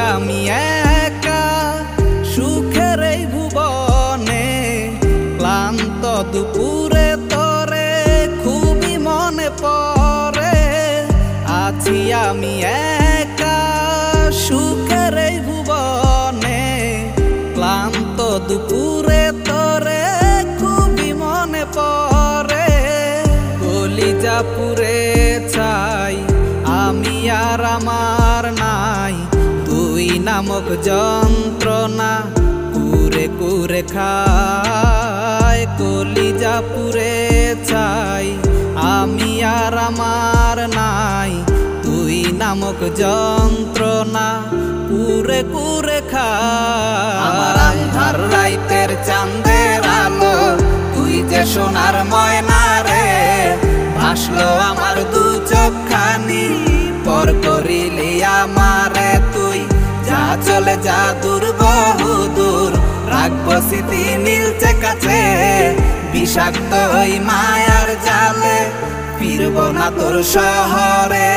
আমি একা সুখের এই ভুবনে, ক্লান্ত দুপুরে তরে খুবই মনে পড়ে। আছি আমি একা সুখের এই ভুবনে, ক্লান্ত দুপুরে তরে খুবই মনে পড়ে। কলিজা পুড়ে ছাই আমি আর আমার নাই, তুই নামক যন্ত্রণা কুরে কুরে খায়। কলিজা পুড়ে ছাই আমি আর আমার নাই, তুই নামক যন্ত্রণা কুরে কুরে খায়। আমার আন্ধার রাইতের চাঁদের আলো, তুই যে সোনার ময়না রে, ভাসলো আমার দু চোখখানি পর করিলি আমারে তুই। যা চলে যা দূর বহু দূর, রাখবো স্মৃতি নীলচে কাছে। বিষাক্ত ওই মায়ার জালে ফিরব না তোর শহরে।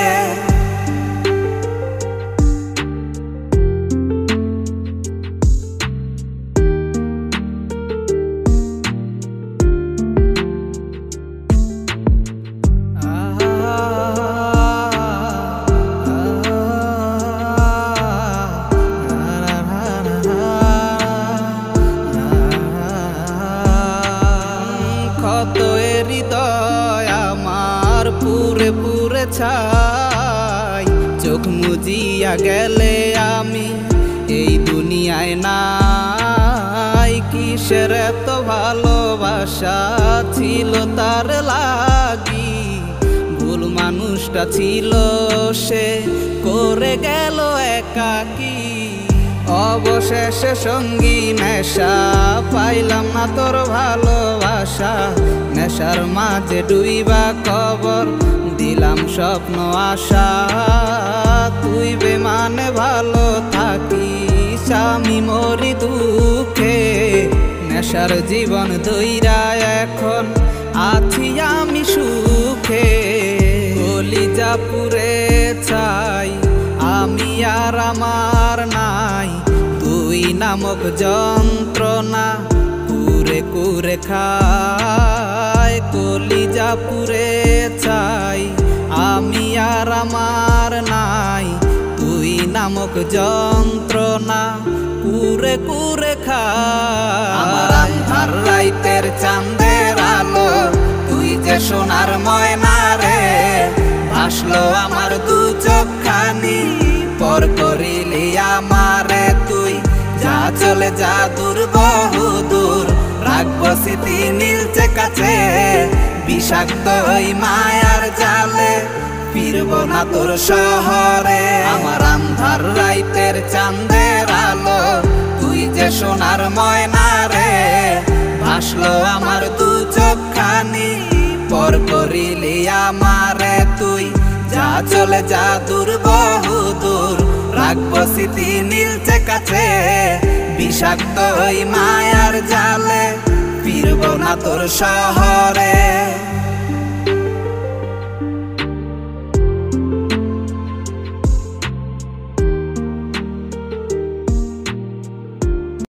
কত হৃদয় আমার পুরে পুরে ছাই, চোখ মুজিয়া গেলে আমি এই দুনিয়ায় নাই। কিসের এত ভালোবাসা ছিল তার লাগি, ভুল মানুষটা ছিল সে করে গেল একাকী। অবশেষে সঙ্গী নেশা পাইলাম না তোর ভালোবাসা, নেশার মাঝে ডুইবা কবর দিলাম স্বপ্ন আশা। তুই বেমানে ভালো থাকিস আমি মরি দুঃখে, নেশার জীবন দইরা এখন আছি আমি সুখে। কলিজা পুড়ে ছাই আমি আর আমার নাই, তুই নামক যন্ত্রণা কুরে কুরে খায়। কলিজা পুড়ে ছাই আমি আর আমার নাই, তুই নামক যন্ত্রণা কুরে কুরে খায়। আমার আন্ধার রাইতের চাঁদের আলো, তুই যে সোনার ময়না রে, ভাসলো আমার দু চোখখানি পর করিলি আমারে তুই। যা চলে যা দূর বহু দূর, রাখবো স্মৃতি নীলচে কাছে। বিষাক্ত ওই মায়ার জালে ফিরব না তোর শহরে। আমার আন্ধার রাইতের চাঁদের আলো, তুই যে সোনার ময়না রে, ভাসলো আমার দু চোখখানি পর করিলি আমারে তুই। যা চলে যা দূর বহু দূর, রাখবো স্মৃতি নীলচে কাছে। বিষাক্ত ওই মায়ার জালে ফিরব না তোর শহরে।